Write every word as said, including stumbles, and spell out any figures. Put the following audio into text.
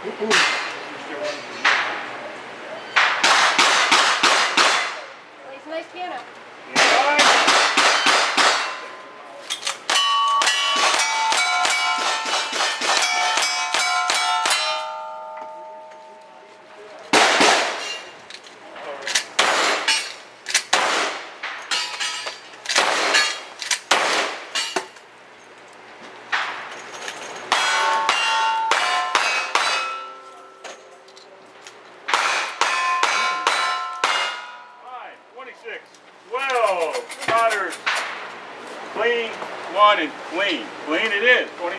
Plays a nice piano. Well, spotters, clean, one, and clean. Clean it is.